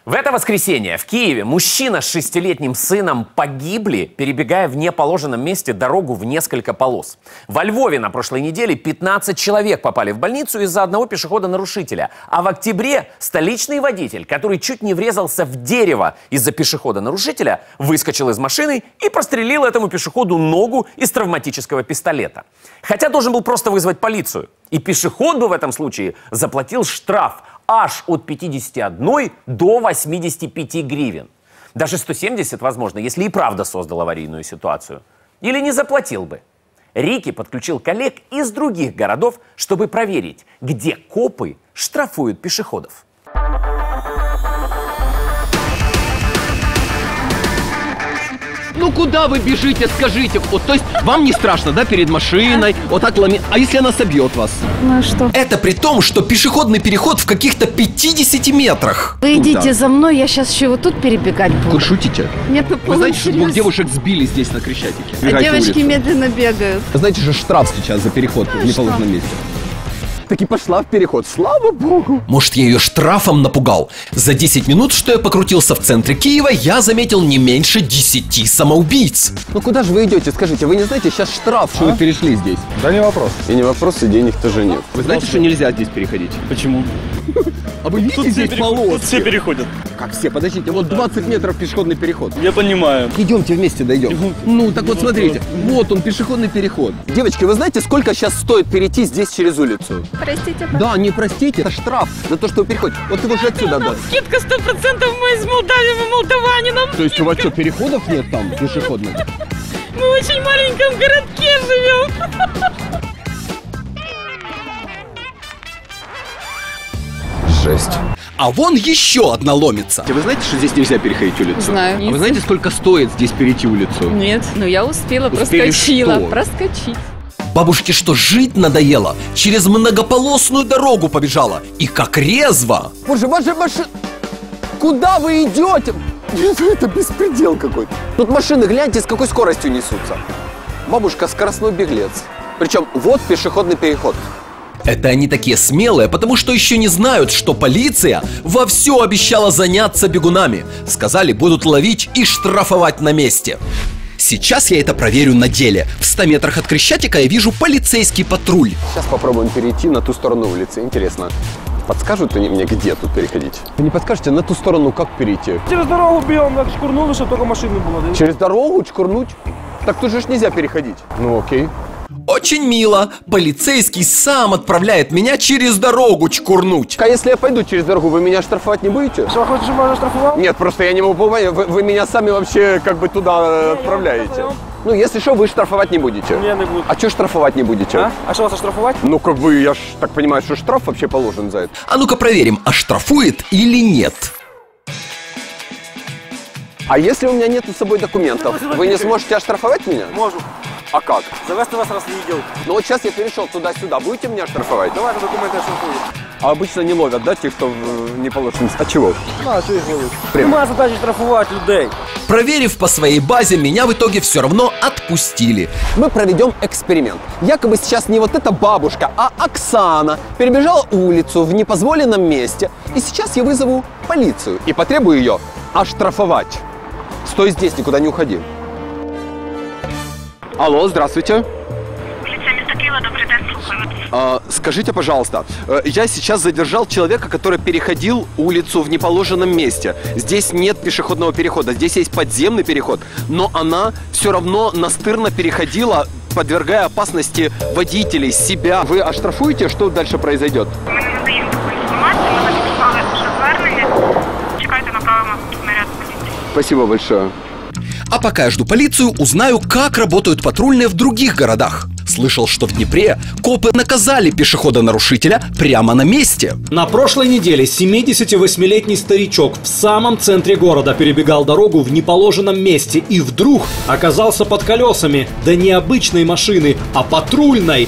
В это воскресенье в Киеве мужчина с 6-летним сыном погибли, перебегая в неположенном месте дорогу в несколько полос. Во Львове на прошлой неделе 15 человек попали в больницу из-за одного пешехода-нарушителя. А в октябре столичный водитель, который чуть не врезался в дерево из-за пешехода-нарушителя, выскочил из машины и прострелил этому пешеходу ногу из травматического пистолета. Хотя должен был просто вызвать полицию. И пешеход бы в этом случае заплатил штраф аж от 51 до 85 гривен. Даже 170, возможно, если и правда создал аварийную ситуацию. Или не заплатил бы. Рики подключил коллег из других городов, чтобы проверить, где копы штрафуют пешеходов. Ну куда вы бежите, скажите? Вот, то есть вам не страшно, да, перед машиной? Вот так ломить. А если она собьет вас? Ну и что? Это при том, что пешеходный переход в каких-то 50 метрах. Вы идите за мной, я сейчас еще вот тут перебегать буду. Вы шутите? Нет, ну Вы знаете, что двух девушек сбили здесь на Крещатике? А девочки медленно бегают. Знаете же, штраф сейчас за переход в неположенном месте. Таки пошла в переход, слава богу. Может, я ее штрафом напугал? За 10 минут, что я покрутился в центре Киева, я заметил не меньше 10 самоубийц. Ну куда же вы идете, скажите? Вы не знаете, сейчас штраф, что вы перешли здесь? Да не вопрос. И не вопрос, и денег тоже нет. Вы знаете, что нельзя здесь переходить? Почему? А вы видите здесь полоски? Тут все переходят. Как все? Подождите, вот 20 метров пешеходный переход. Я понимаю. Идемте вместе дойдем. Ну, так вот смотрите, вот он, пешеходный переход. Девочки, вы знаете, сколько сейчас стоит перейти здесь через улицу? Простите, Да, не простите, это штраф за то, что вы переходите. Вот его же отсюда дать. Скидка 100%, мы из Молдавии, мы молдаване, нам То есть у вас что, переходов нет там, пешеходных? мы в очень маленьком городке живем. Жесть. А вон еще одна ломится. Вы знаете, что здесь нельзя переходить улицу? Знаю. А вы знаете, сколько стоит здесь перейти улицу? Нет, ну я успела, Успели проскочила. что? Проскочить. Бабушке что, жить надоело? Через многополосную дорогу побежала. И как резво. Боже, ваша машина... Куда вы идете? Это беспредел какой-то. Тут машины, гляньте, с какой скоростью несутся. Бабушка скоростной беглец. Причем вот пешеходный переход. Это они такие смелые, потому что еще не знают, что полиция вовсю обещала заняться бегунами. Сказали, будут ловить и штрафовать на месте. Сейчас я это проверю на деле. В 100 метрах от Крещатика я вижу полицейский патруль. Сейчас попробуем перейти на ту сторону улицы. Интересно, подскажут они мне, где тут переходить? Вы не подскажете, на ту сторону как перейти? Через дорогу бьем, так шкурнули, чтобы только машины было. Да? Через дорогу чкурнуть? Так тут же ж нельзя переходить. Ну окей. Очень мило. Полицейский сам отправляет меня через дорогу чкурнуть. А если я пойду через дорогу, вы меня штрафовать не будете? Что, хочешь, чтобы я штрафовал? Нет, просто я не могу понять, вы меня сами вообще как бы туда отправляете. Ну, если что, вы штрафовать не будете. Не, не буду. А что штрафовать не будете? А что вас оштрафовать? Ну, как бы, я ж так понимаю, что штраф вообще положен за это. А ну-ка проверим, оштрафует или нет. А если у меня нет с собой документов, вы не сможете оштрафовать меня? Можу. А как? Завести вас раз видел. Ну вот сейчас я перешел туда-сюда, будете меня оштрафовать? Давайте документы оштрафуют. А обычно не ловят, да, тех, кто не положен? А чего? А, що їх ловить? Прямо. Нема задачі штрафувати людей. Проверив по своей базе, меня в итоге все равно отпустили. Мы проведем эксперимент. Якобы сейчас не вот эта бабушка, а Оксана перебежала улицу в непозволенном месте. И сейчас я вызову полицию и потребую ее оштрафовать. Стой здесь, никуда не уходи. Алло, здравствуйте. Полиция места Киева, добрый день, слухаю. Скажите, пожалуйста, я сейчас задержал человека, который переходил улицу в неположенном месте. Здесь нет пешеходного перехода, здесь есть подземный переход, но она все равно настырно переходила, подвергая опасности водителей, себя. Вы оштрафуете, что дальше произойдет? Ми не надаємо таку інформацію, ми зафіксували вже звернення. Чекайте, направимо наряд поліції. Спасибо большое. А пока я жду полицию, узнаю, как работают патрульные в других городах. Слышал, что в Днепре копы наказали пешехода-нарушителя прямо на месте. На прошлой неделе 78-летний старичок в самом центре города перебегал дорогу в неположенном месте и вдруг оказался под колесами, да не обычной машины, а патрульной.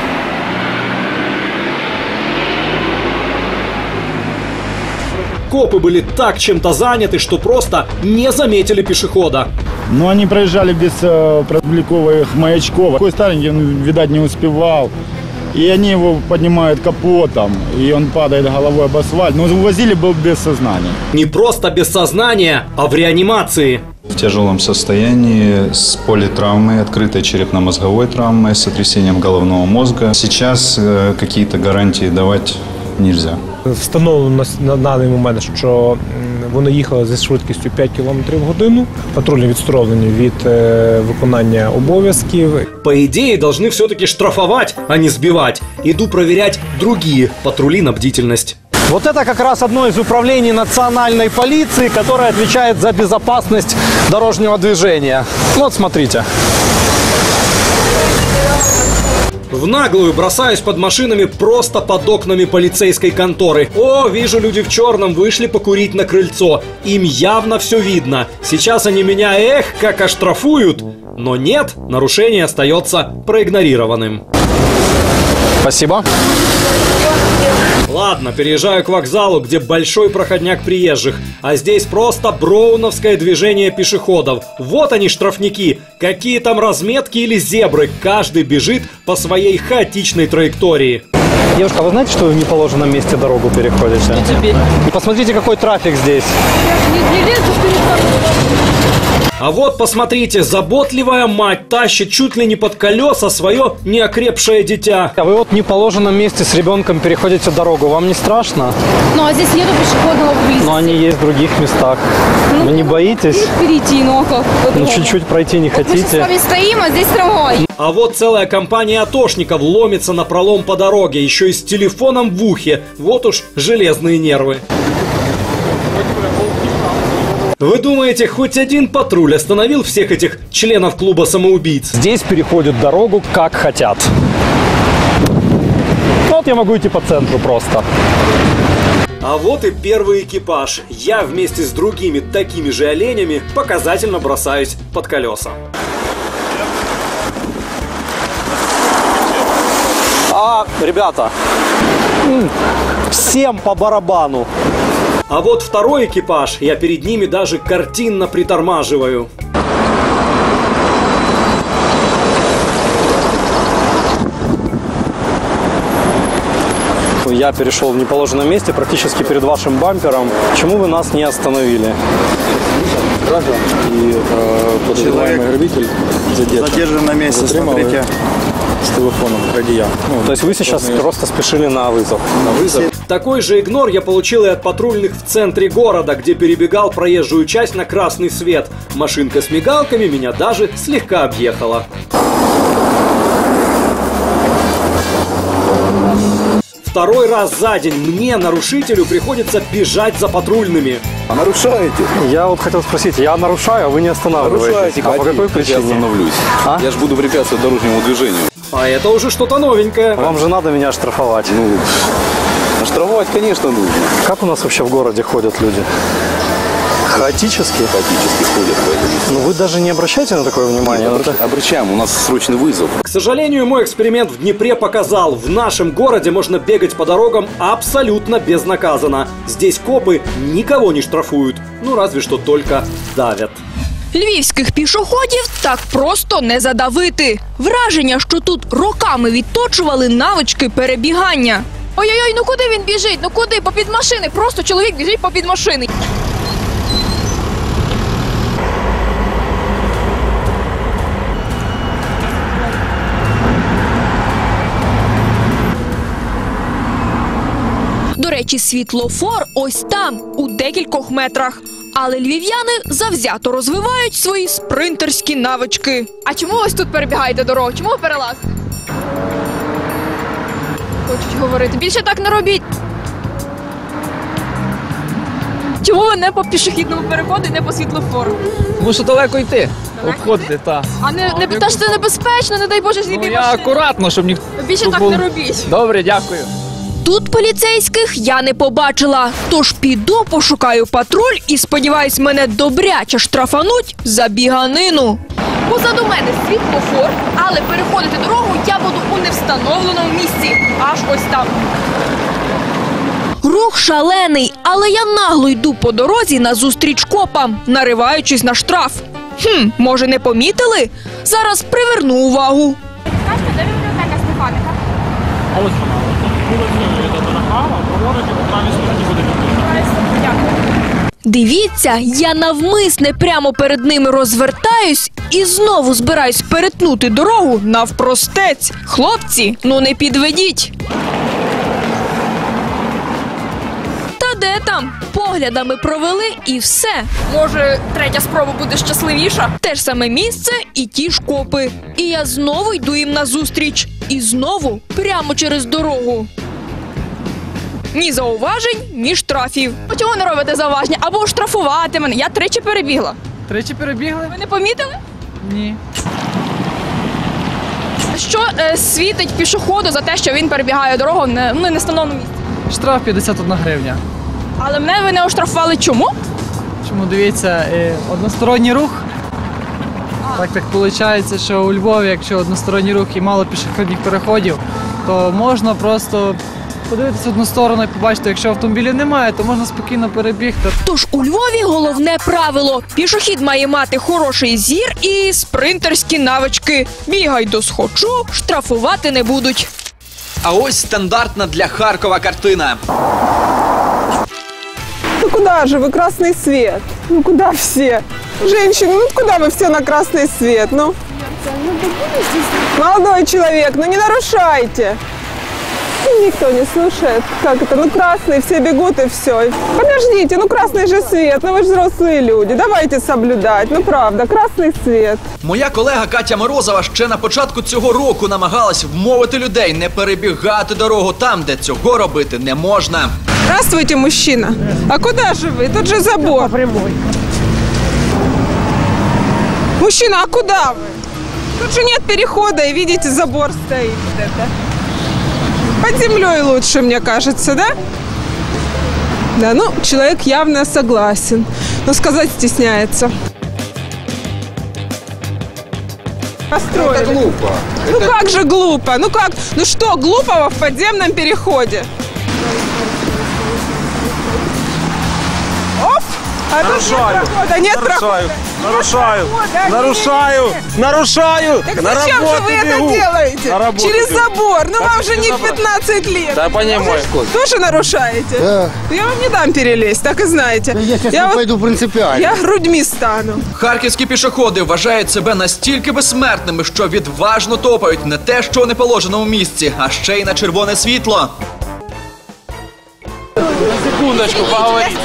Копы были так чем-то заняты, что просто не заметили пешехода. Ну, они проезжали без пробликовых маячков. Такой старенький, он, видать, не успевал. и они его поднимают капотом, и он падает головой об асфальт. Но увозили, был без сознания. Не просто без сознания, а в реанимации. В тяжелом состоянии с политравмой, открытой черепно-мозговой травмой, с сотрясением головного мозга. Сейчас какие-то гарантии давать нельзя. Встановлено на даний момент, що вони їхали зі швидкістю 5 км в годину. Патрульні відсторонені від виконання обов'язків. По идее, должны все-таки штрафовать, а не сбивать. Иду проверять другие патрули на бдительность. Вот это как раз одно из управлений национальной полиции, которое отвечает за безопасность дорожного движения. Вот смотрите. В наглую бросаюсь под машинами просто под окнами полицейской конторы. О, вижу, люди в черном вышли покурить на крыльцо. Им явно все видно. Сейчас они меня, как оштрафуют. Но нет, нарушение остается проигнорированным. Спасибо. Ладно, переезжаю к вокзалу, где большой проходняк приезжих. А здесь просто броуновское движение пешеходов. Вот они, штрафники. Какие там разметки или зебры. Каждый бежит по своей хаотичной траектории. Девушка, вы знаете, что вы в неположенном месте дорогу переходите? И теперь? И посмотрите, какой трафик здесь. Не лезу перед тобой. А вот, посмотрите, заботливая мать тащит чуть ли не под колеса свое неокрепшее дитя. А вы вот в неположенном месте с ребенком переходите дорогу. Вам не страшно? Ну, а здесь нету пешеходного поблизости. Но они есть в других местах. Вы не боитесь? Перейти, ну а как? Ну, чуть-чуть пройти не Мы сейчас с хотите? вами стоим, а здесь трамвай. А вот целая компания атошников ломится на пролом по дороге, еще и с телефоном в ухе. Вот уж железные нервы. Вы думаете, хоть один патруль остановил всех этих членов клуба самоубийц? Здесь переходят дорогу как хотят. Вот я могу идти по центру просто. А вот и первый экипаж. Я вместе с другими такими же оленями показательно бросаюсь под колеса. Ребята, всем по барабану. А вот второй экипаж. Я перед ними даже картинно притормаживаю. Я перешел в неположенном месте практически перед вашим бампером. Почему вы нас не остановили? И подозреваемый грабитель Задержан на месте, смотрите, с телефоном водия. То есть вы сейчас просто спешили на вызов? на вызов. Такой же игнор я получил и от патрульных в центре города, где перебегал проезжую часть на красный свет. Машинка с мигалками меня даже слегка объехала. Второй раз за день мне, нарушителю, приходится бежать за патрульными. А нарушаете? Я вот хотел спросить, я нарушаю, а вы не останавливаетесь. А по какой причине? Я остановлюсь. А? Я же буду препятствовать дорожному движению. А это уже что-то новенькое. Вам же надо меня штрафовать. Ну, штрафовать, конечно, нужно. Как у нас вообще в городе ходят люди? Хаотически? Хаотически ходят. Ну вы даже не обращаете на такое внимание? Обращаем, у нас срочный вызов. К сожалению, мой эксперимент в Днепре показал, в нашем городе можно бегать по дорогам абсолютно безнаказанно. Здесь копы никого не штрафуют, ну разве что только давят. Львівських пішоходів так просто не задавити. Враження, що тут роками відточували навички перебігання. Ой-ой-ой, ну куди він біжить? Ну куди? Попід машини. Просто чоловік біжить попід машини. До речі, світлофор ось там, у декількох метрах. Але львів'яни завзято розвивають свої спринтерські навички. А чому ось тут перебігаєте дорогу? Чому ви перелазите? Хочуть говорити. Більше так не робіть. Чому ви не по пішохідному переходу і не по світлофору? Тому що далеко йти, обходити, так. А не та ж це небезпечно, не дай Боже, зліпі Я акуратно, щоб ніхто... Більше так не робіть. Добре, дякую. Тут поліцейських я не побачила, тож піду пошукаю патруль і, сподіваюсь, мене добряче штрафануть за біганину. Позаду мене світлофор, але переходити дорогу я буду у невстановленому місці. Аж ось там. Рух шалений, але я нагло йду по дорозі назустріч копам, нариваючись на штраф. Може, не помітили? Зараз приверну увагу. Скажете, де бібліотека Стефаника? ось вона. Вулиця Дорохава, праворуч по правій стороні буде відбитися. Дивіться, я навмисне прямо перед ними розвертаюсь і знову збираюсь перетнути дорогу навпростець. Хлопці, ну не підведіть. Та де там? Поглядами провели і все. Може, третя спроба буде щасливіша? Те ж саме місце і ті ж копи. І я знову йду їм назустріч. І знову прямо через дорогу. Ні зауважень, ні штрафів. Чому не робите зауваження? Або штрафувати мене. Я тричі перебігла. Тричі перебігли? Ви не помітили? Ні. Що світить пішоходу за те, що він перебігає дорогу в невстановленому місці? Штраф 51 гривня. Але мене ви не оштрафували. Чому? Чому, дивіться, односторонній рух. Так виходить, що у Львові, якщо односторонній рух і мало пішохідних переходів, то можна просто подивитися в одну сторону і побачити, якщо автомобілів немає, то можна спокійно перебігти. Тож у Львові головне правило – пішохід має мати хороший зір і спринтерські навички. Бігай досхочу, штрафувати не будуть. А ось стандартна для Харкова картина. Ну куда же вы, красный свет? Ну куда все? Женщины, ну куда вы все на красный свет? Ну, молодой человек, ну не нарушайте. Ну, никто не слушает. Как это? Ну красный, все бегут и все. Подождите, ну красный же свет, ну вы же взрослые люди. Давайте соблюдать, ну правда, красный свет. Моя колега Катя Морозова ще на початку цього року намагалась вмовити людей не перебігати дорогу там, де цього робити не можна. Здравствуйте, мужчина. А куда же вы? Тут же забор. Мужчина, а куда вы? Тут же нет перехода, и видите, забор стоит. Под землей лучше, мне кажется, да? Да, ну, человек явно согласен, но сказать стесняется. Построили. Это глупо. Ну как же глупо? Ну как? Ну что глупого в подземном переходе? Оп! А нарушаю. Нет прохода. Нарушаю. Так зачем же вы это делаете? Через забор. Ну вам же не 15 лет. Да, понимаю. Тоже нарушаете? Да. Я вам не дам перелезть, так и знаете. Я пойду принципиально. Я грудьми стану. Харківські пішоходи вважають себе настільки безсмертними, що відважно топають не те, що у неположеному місці, а ще й на червоне світло. Секундочку, поговорить.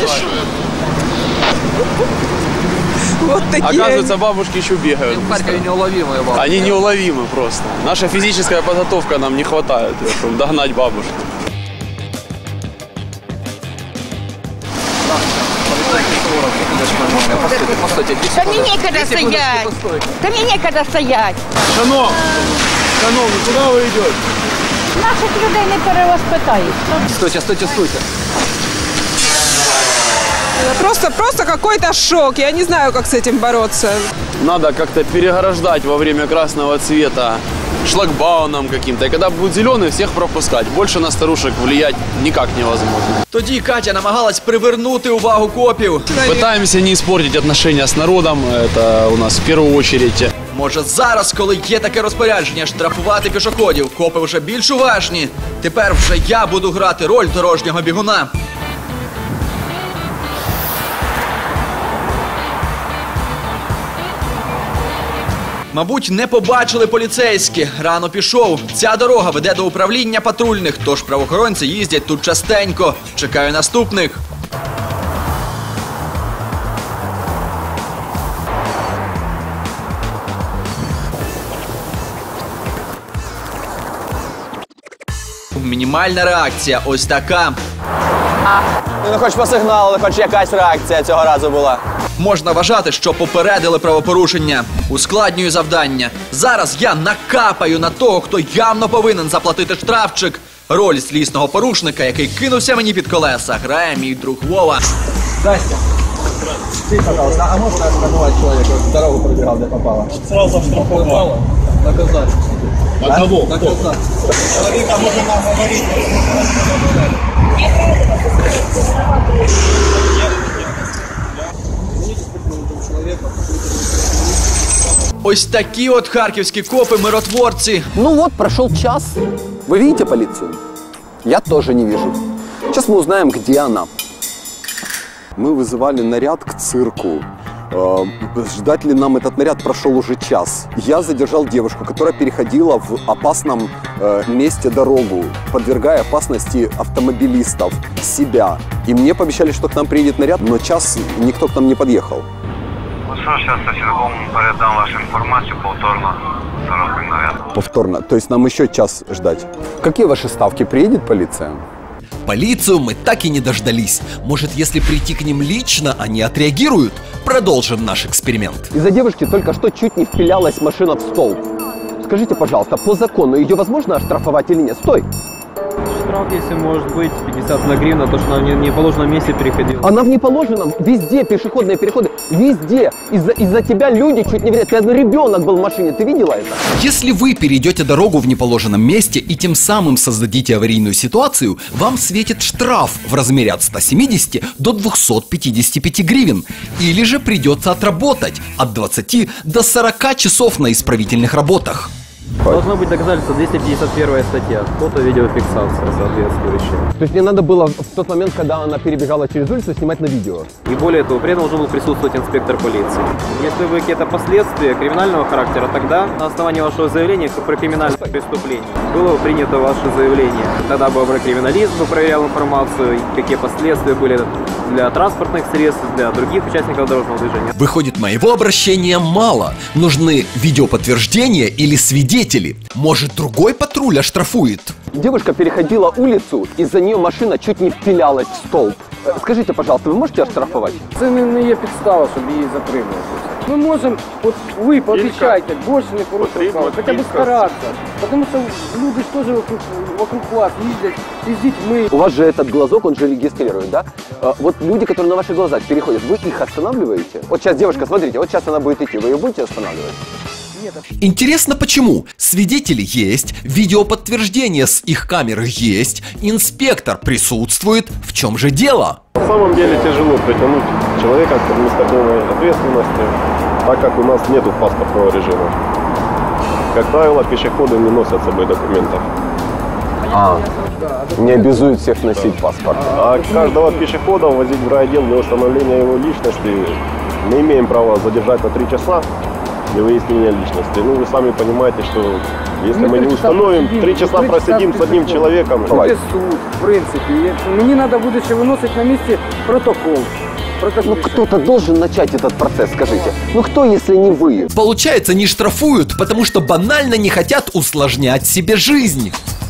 Вот такие. Оказывается, бабушки еще бегают. В Харькове неуловимые бабушки. Они неуловимы просто. Наша физическая подготовка нам не хватает, чтобы догнать бабушку. Да мне некогда стоять. Да мне некогда стоять. Шановні, куди ви йдете? Наших людей не перевоспитають. Стойте. Просто какой-то шок. Я не знаю, как с этим бороться. Надо как-то переграждать во время красного цвета шлагбаумом каким-то. И когда будет зеленый, всех пропускать. Больше на старушек влиять никак невозможно. Тоді Катя намагалась привернути увагу копів. Пытаемся не испортить отношения с народом. Это у нас в первую очередь. Може зараз, коли є таке розпорядження штрафувати пішоходів, копи вже більш уважні. Тепер вже я буду грати роль дорожнього бігуна. Мабуть, не побачили поліцейські. Рано пішов. Ця дорога веде до управління патрульних, тож правоохоронці їздять тут частенько. Чекаю наступних. Мінімальна реакція ось така. Ну, хоч посигналили, хоч якась реакція цього разу була. Можна вважати, що попередили правопорушення. Ускладнюю завдання. Зараз я накапаю на того, хто явно повинен заплатити штрафчик. Роль злісного порушника, який кинувся мені під колеса, грає мій друг Вова. Здрасте. Скажите, пожалуйста, а можно остановить человека, дорогу пробегал, где попало? Сразу штрафовал. Наказать. А кого? Наказать. Человека можно наговорить. Ось такі от харківські копи-миротворці. Ну вот, прошел час. Вы видите полицию? Я тоже не вижу. Сейчас мы узнаем, где она. Мы вызывали наряд к цирку. Ждать ли нам этот наряд прошел уже час. Я задержал девушку, которая переходила в опасном месте дорогу, подвергая опасности автомобилистов, себя. И мне пообещали, что к нам приедет наряд, но час никто к нам не подъехал. Ну что, сейчас я сергом передам вашу информацию повторно. Наряд. Повторно. То есть нам еще час ждать. Какие ваши ставки? Приедет полиция? Полицию мы так и не дождались. Может, если прийти к ним лично, они отреагируют? Продолжим наш эксперимент. Из-за девушки только что чуть не впилялась машина в столб. Скажите, пожалуйста, по закону ее возможно оштрафовать или нет? Стой! Штраф, если может быть, 51 гривна, то, что она в неположенном месте переходила. Она в неположенном, везде пешеходные переходы, везде. Из-за тебя люди чуть не вред. Ребенок был в машине, ты видела это? Если вы перейдете дорогу в неположенном месте и тем самым создадите аварийную ситуацию, вам светит штраф в размере от 170 до 255 гривен. Или же придется отработать от 20 до 40 часов на исправительных работах. Должно быть доказательство 251 статья, фото-видеофиксация соответствующая. То есть мне надо было в тот момент, когда она перебегала через улицу, снимать на видео? И более того, при этом должен был присутствовать инспектор полиции. Если вы какие-то последствия криминального характера, тогда на основании вашего заявления про криминальное преступление было принято ваше заявление. Тогда бы криминалист проверял информацию, какие последствия были для транспортных средств, для других участников дорожного движения. Выходит, моего обращения мало. Нужны видеоподтверждения или свидетели. Может, другой патруль оштрафует? Девушка переходила улицу, из-за нее машина чуть не впилялась в столб. Скажите, пожалуйста, вы можете оштрафовать? Це не є підстава, щоб її затримувати. Ми можемо, от ви пообіцяйте, більше не порушувати, хоча б старатися. Тому що люди ж теж вокруг вас їздять і з дітьми. У вас же этот глазок, он же регистрирует, да? Вот люди, которые на ваших глазах переходят, вы их останавливаете? Вот сейчас девушка, смотрите, вот сейчас она будет идти, вы ее будете останавливать? Интересно, почему? Свидетели есть, видеоподтверждение с их камеры есть, инспектор присутствует. В чем же дело? На самом деле тяжело притянуть человека к административной ответственности, так как у нас нет паспортного режима. Как правило, пешеходы не носят с собой документов. Не обязуют всех носить паспорт. А каждого пешехода возить в райотдел для установления его личности мы имеем право задержать на 3 часа. Для выяснения личности. Ну, вы сами понимаете, что если мы не установим, 3 часа просидим с одним человеком. Буде суд, в принципі. Мені треба буде ще виносити на місці протокол. Ну, кто-то должен начать этот процесс, скажите. Ну, кто, если не вы? Получается, не штрафуют, потому что банально не хотят усложнять себе жизнь.